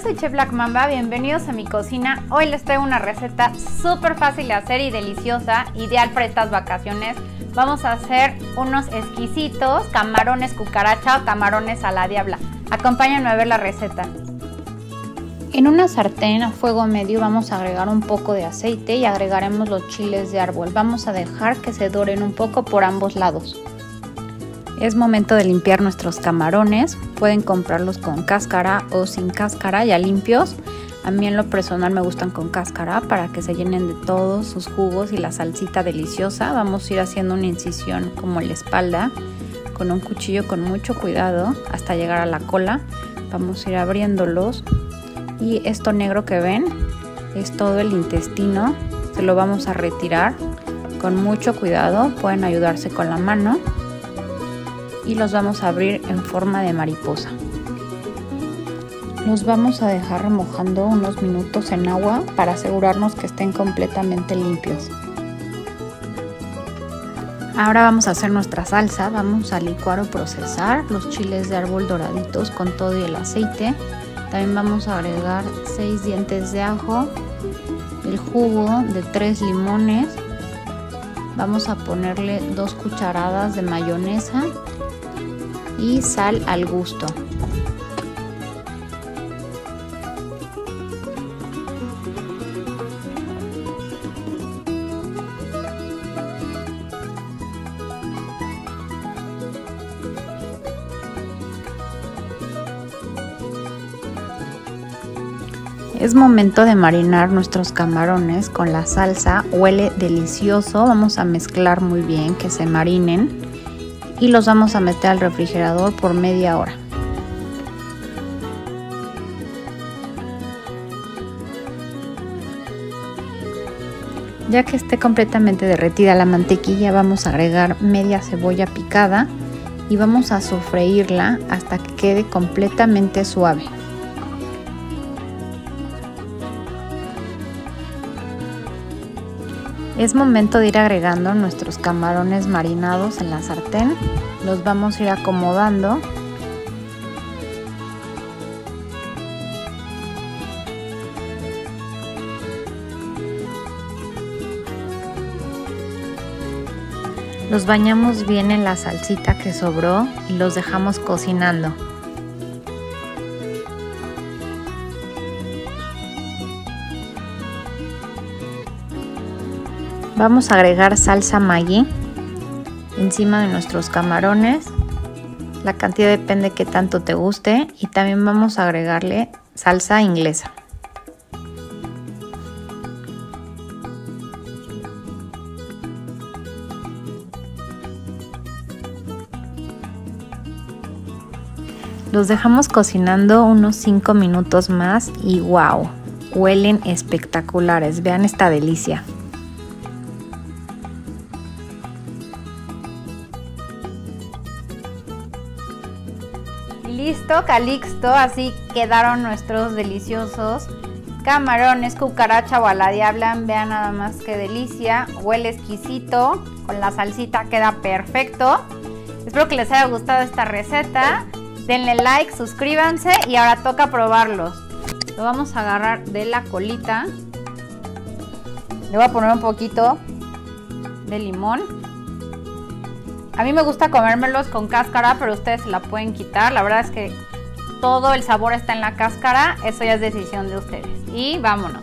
soy Chef Black Mamba, bienvenidos a mi cocina. Hoy les traigo una receta súper fácil de hacer y deliciosa, ideal para estas vacaciones. Vamos a hacer unos exquisitos camarones cucaracha o camarones a la diabla. Acompáñenme a ver la receta. En una sartén a fuego medio vamos a agregar un poco de aceite y agregaremos los chiles de árbol. Vamos a dejar que se doren un poco por ambos lados. Es momento de limpiar nuestros camarones. Pueden comprarlos con cáscara o sin cáscara ya limpios. A mí en lo personal me gustan con cáscara para que se llenen de todos sus jugos y la salsita deliciosa. Vamos a ir haciendo una incisión como en la espalda con un cuchillo con mucho cuidado hasta llegar a la cola. Vamos a ir abriéndolos y esto negro que ven es todo el intestino. Se lo vamos a retirar con mucho cuidado. Pueden ayudarse con la mano. Y los vamos a abrir en forma de mariposa. Los vamos a dejar remojando unos minutos en agua para asegurarnos que estén completamente limpios. Ahora vamos a hacer nuestra salsa. Vamos a licuar o procesar los chiles de árbol doraditos con todo y el aceite. También vamos a agregar 6 dientes de ajo, el jugo de 3 limones. Vamos a ponerle 2 cucharadas de mayonesa y sal al gusto. Es momento de marinar nuestros camarones con la salsa. Huele delicioso. Vamos a mezclar muy bien que se marinen. Y los vamos a meter al refrigerador por media hora. Ya que esté completamente derretida la mantequilla, vamos a agregar media cebolla picada y vamos a sofreírla hasta que quede completamente suave. Es momento de ir agregando nuestros camarones marinados en la sartén. Los vamos a ir acomodando. Los bañamos bien en la salsita que sobró y los dejamos cocinando. Vamos a agregar salsa Maggi encima de nuestros camarones. La cantidad depende de qué tanto te guste. Y también vamos a agregarle salsa inglesa. Los dejamos cocinando unos 5 minutos más y wow, huelen espectaculares. Vean esta delicia. Listo, calixto, así quedaron nuestros deliciosos camarones cucaracha o a la diabla. Vean nada más qué delicia, huele exquisito, con la salsita queda perfecto. Espero que les haya gustado esta receta, denle like, suscríbanse y ahora toca probarlos. Lo vamos a agarrar de la colita, le voy a poner un poquito de limón. A mí me gusta comérmelos con cáscara, pero ustedes se la pueden quitar. La verdad es que todo el sabor está en la cáscara. Eso ya es decisión de ustedes. Y vámonos.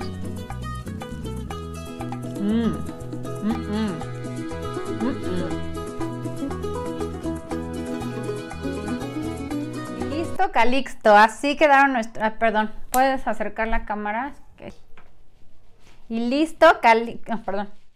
Listo, calixto. Así quedaron nuestros... perdón, ¿puedes acercar la cámara? Okay. Y listo, perdón.